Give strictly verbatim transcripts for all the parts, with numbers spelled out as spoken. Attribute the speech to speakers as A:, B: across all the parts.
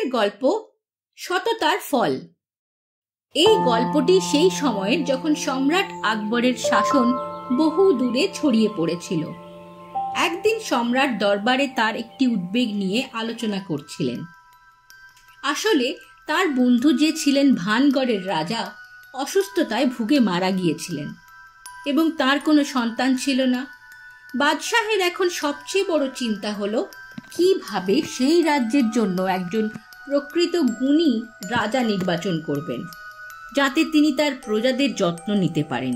A: গল্প সততার ফল। এই গল্পটি সেই সময়ের যখন সম্রাট আকবরের শাসন বহু দূরে ছড়িয়ে পড়েছিল। একদিন সম্রাট দরবারে তার একটি উদ্বেগ নিয়ে আলোচনা করছিলেন। আসলে তার বন্ধু যে ছিলেন ভানগড়ের রাজা অসুস্থতায় ভুগে মারা গিয়েছিলেন এবং তার কোনো সন্তান ছিল না। বাদশাহের এখন সবচেয়ে বড় চিন্তা হলো কিভাবে সেই রাজ্যের জন্য একজন প্রকৃত গুণী রাজা নির্বাচন করবেন, যাতে তিনি তার প্রজাদের যত্ন নিতে পারেন।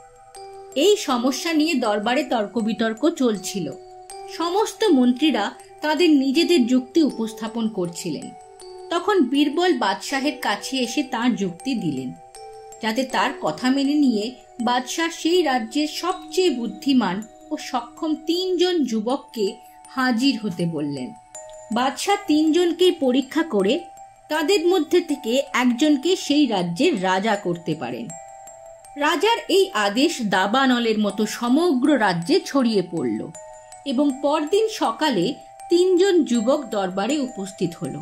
A: এই সমস্যা নিয়ে দরবারে তর্ক বিতর্ক চলছিল। সমস্ত মন্ত্রীরা তাদের নিজেদের যুক্তি উপস্থাপন করছিলেন। তখন বীরবল বাদশাহের কাছে এসে তার যুক্তি দিলেন, যাতে তার কথা মেনে নিয়ে বাদশাহ সেই রাজ্যের সবচেয়ে বুদ্ধিমান ও সক্ষম তিনজন যুবককে হাজির হতে বললেন। বাদশাহ তিনজনকে পরীক্ষা করে তাদের মধ্যে থেকে একজনকে সেই রাজ্যের রাজা করতে পারেন। রাজার এই আদেশ দাবানলের মতো সমগ্র রাজ্যে ছড়িয়ে পড়ল এবং পরদিন সকালে তিনজন যুবক দরবারে উপস্থিত হল।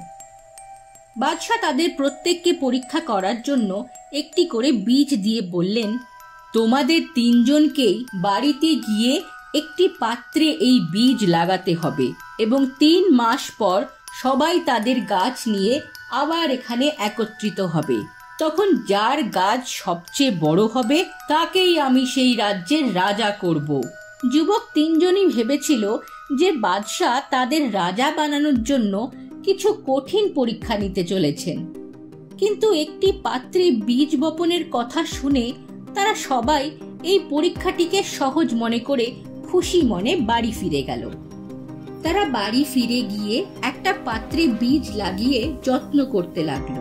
A: বাদশাহ তাদের প্রত্যেককে পরীক্ষা করার জন্য একটি করে বীজ দিয়ে বললেন, তোমাদের তিনজনকেই বাড়িতে গিয়ে একটি পাত্রে এই বীজ লাগাতে হবে এবং তিন মাস পর সবাই তাদের গাছ নিয়ে আবার এখানে একত্রিত হবে। তখন যার গাছ সবচেয়ে বড় হবে তাকেই আমি সেই রাজ্যের রাজা করব। যুবক তিনজনই ভেবেছিল যে বাদশাহ তাদের রাজা বানানোর জন্য কিছু কঠিন পরীক্ষা নিতে চলেছেন, কিন্তু একটি পাত্রে বীজ বপনের কথা শুনে তারা সবাই এই পরীক্ষাটিকে সহজ মনে করে খুশি মনে বাড়ি ফিরে গেল। তারা বাড়ি ফিরে গিয়ে একটা পাত্রে বীজ লাগিয়ে যত্ন করতে লাগলো।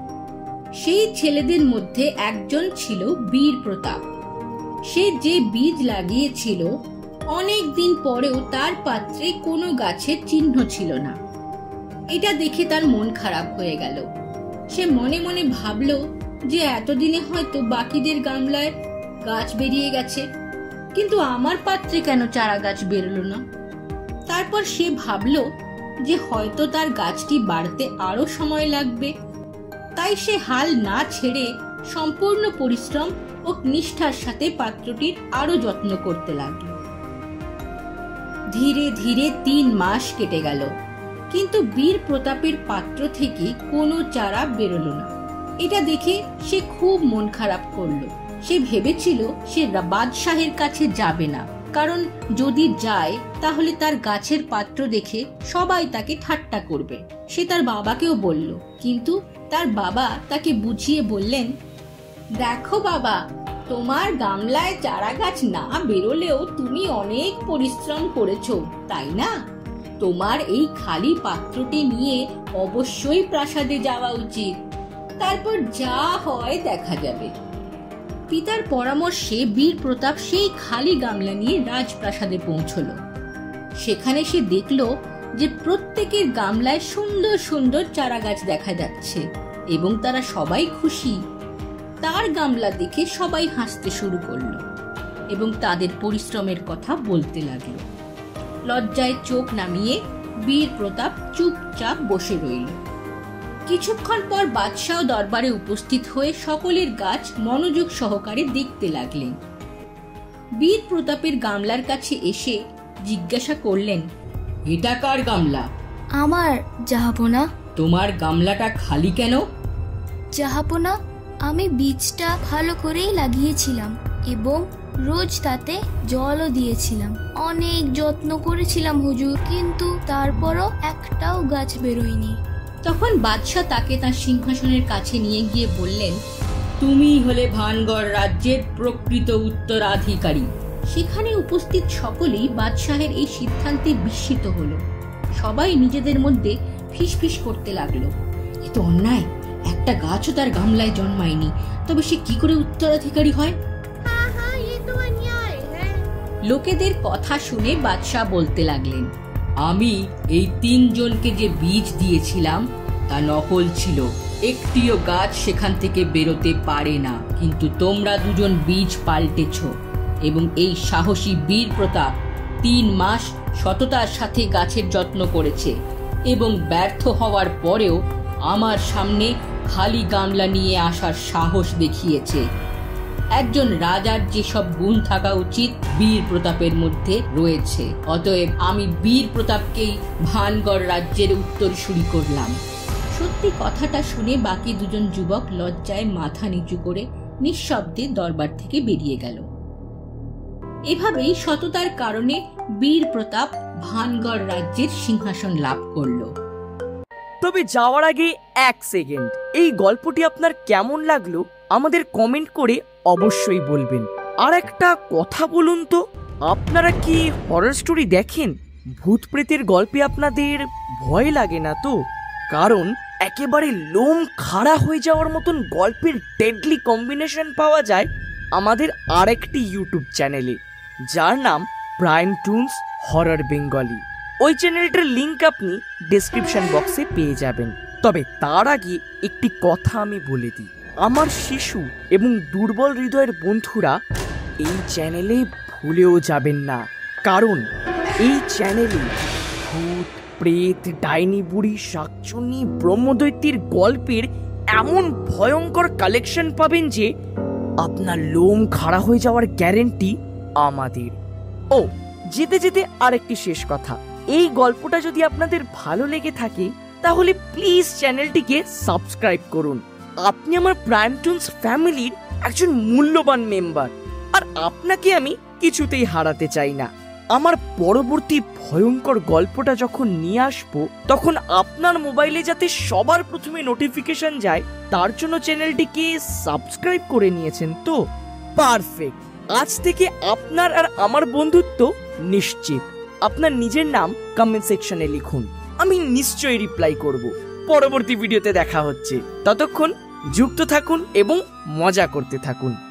A: সেই ছেলেদের মধ্যে একজন ছিল বীর প্রতাপ। সে যে বীজ লাগিয়েছিল অনেক দিন পরেও তার পাত্রে কোনো গাছের চিহ্ন ছিল না। এটা দেখে তার মন খারাপ হয়ে গেল। সে মনে মনে ভাবলো যে এতদিনে হয়তো বাকিদের গামলায় গাছ বেরিয়ে গেছে, কিন্তু আমার পাত্রে কেন চারা গাছ বেরোলো না। তারপর সে ভাবলো যে হয়তো তার গাছটি বাড়তে আরো সময় লাগবে। তাই সে হাল না ছেড়ে সম্পূর্ণ পরিশ্রম ও নিষ্ঠার সাথে পাত্রটির আরো যত্ন করতে লাগলো। ধীরে ধীরে তিন মাস কেটে গেল, কিন্তু বীর প্রতাপের পাত্র থেকে কোনো চারা বেরোলো না। এটা দেখে সে খুব মন খারাপ করলো। সে ভেবেছিল সে বাদশাহের কাছে যাবে না, কারণ যদি যায় তাহলে তার গাছের পাত্র দেখে সবাই তাকে ঠাট্টা করবে। সে তার বাবাকেও বলল, কিন্তু তার বাবা তাকে বুঝিয়ে বললেন, দেখো বাবা, তোমার গামলায় চারা গাছ না বেরোলেও তুমি অনেক পরিশ্রম করেছো, তাই না? তোমার এই খালি পাত্রটি নিয়ে অবশ্যই প্রাসাদে যাওয়া উচিত। তারপর যা হয় দেখা যাবে। পিতার পরামর্শে বীর প্রতাপ সেই খালি গামলা নিয়ে রাজপ্রাসাদে পৌঁছল। সেখানে সে দেখল যে প্রত্যেকের গামলায় সুন্দর সুন্দর চারা গাছ দেখা যাচ্ছে এবং তারা সবাই খুশি। তার গামলা দেখে সবাই হাসতে শুরু করলো এবং তাদের পরিশ্রমের কথা বলতে লাগলো। লজ্জায় চোখ নামিয়ে বীর প্রতাপ চুপচাপ বসে রইল। কিছুক্ষণ পর বাদশাহ দরবারে উপস্থিত হয়ে সকলের গাছ মনোযোগ সহকারে দেখতে লাগলেন। বীর প্রতাপের গামলার কাছে এসে জিজ্ঞাসা করলেন, এটা কার গামলা?
B: আমার, জাহাপনা।
A: তোমার গামলাটা খালি কেন?
B: জাহাপনা, আমি বীজটা ভালো করেই লাগিয়েছিলাম এবং রোজ তাতে জলও দিয়েছিলাম। অনেক যত্ন করেছিলাম হুজুর, কিন্তু তারপরও একটাও গাছ বেরোয়নি।
A: তখন বাদশাহ তাকে তার সিংহাসনের কাছে নিয়ে গিয়ে বললেন, তুমি হলে ভানগড় রাজ্যের প্রকৃত উত্তরাধিকারী। সেখানে উপস্থিত সকলেই বাদশাহের এই সিদ্ধান্তে বিস্মিত হলো। সবাই নিজেদের মধ্যে ফিসফিস করতে লাগলো, এ তো অন্যায়, একটা গাছও তার গামলায় জন্মায়নি, তবে সে কি করে উত্তরাধিকারী হয়? লোকেদের কথা শুনে বাদশাহ বলতে লাগলেন, আমি এই তিনজনকে যে বীজ দিয়েছিলাম তা নকল ছিল। একটিও গাছ সেখান থেকে বেরোতে পারে না, কিন্তু তোমরা দুজন বীজ পাল্টেছ এবং এই সাহসী বীর প্রতাপ তিন মাস সততার সাথে গাছের যত্ন করেছে এবং ব্যর্থ হওয়ার পরেও আমার সামনে খালি গামলা নিয়ে আসার সাহস দেখিয়েছে। একজন রাজার যেসব গুণ থাকা উচিত বীর প্রতাপের মধ্যে রয়েছে। অতএব আমি বীর প্রতাপকেই ভানগড় রাজ্যের উত্তরসূরি করলাম। সত্যি কথাটা শুনে বাকি দুজন যুবক লজ্জায় মাথা নিচু করে নিঃশব্দে দরবার থেকে বেরিয়ে গেল। এভাবেই সততার কারণে বীর প্রতাপ ভানগড় রাজ্যের সিংহাসন লাভ করল।
C: তবে যাওয়ার আগে এক সেকেন্ড, এই গল্পটি আপনার কেমন লাগলো আমাদের কমেন্ট করে অবশ্যই বলবেন। আর একটা কথা বলুন তো, আপনারা কি হরর স্টোরি দেখেন? ভূত প্রেতের গল্পে আপনাদের ভয় লাগে না তো? কারণ একেবারে লোম খাড়া হয়ে যাওয়ার মতন গল্পের ডেডলি কম্বিনেশন পাওয়া যায় আমাদের আরেকটি ইউটিউব চ্যানেলে, যার নাম প্রাইম টুনস হরর বেঙ্গলি। ওই চ্যানেলটার লিংক আপনি ডেসক্রিপশন বক্সে পেয়ে যাবেন। তবে তার আগে একটি কথা আমি বলে দিই, আমার শিশু এবং দুর্বল হৃদয়ের বন্ধুরা এই চ্যানেলে ভুলেও যাবেন না, কারণ এই চ্যানেলে ভূত প্রেত ডাইনি বুড়ি শাকচুন্নি ব্রহ্মদৈত্যের গল্পের এমন ভয়ঙ্কর কালেকশন পাবেন যে আপনার লোম খাড়া হয়ে যাওয়ার গ্যারেন্টি আমাদের। ও যেতে যেতে আরেকটি শেষ কথা, এই গল্পটা যদি আপনাদের ভালো লেগে থাকে তাহলে প্লিজ চ্যানেলটিকে সাবস্ক্রাইব করুন। আপনি আমার প্রাইম টুনস ফ্যামিলির একজন মূল্যবান মেম্বার, আর আপনাকে আমি কিছুতেই হারাতে চাই না। আমার পরবর্তী ভয়ঙ্কর গল্পটা যখন নিয়ে আসবো তখন আপনার মোবাইলে যাতে সবার প্রথমে নোটিফিকেশন যায় তার জন্য চ্যানেলটিকে সাবস্ক্রাইব করে নিয়েছেন তো? পারফেক্ট। আজ থেকে আপনার আর আমার বন্ধুত্ব নিশ্চিত। আপনার নিজের নাম কমেন্ট সেকশনে লিখুন, আমি নিশ্চয়ই রিপ্লাই করব। পরবর্তী ভিডিওতে দেখা হচ্ছে, ততক্ষণ যুক্ত থাকুন এবং মজা করতে থাকুন।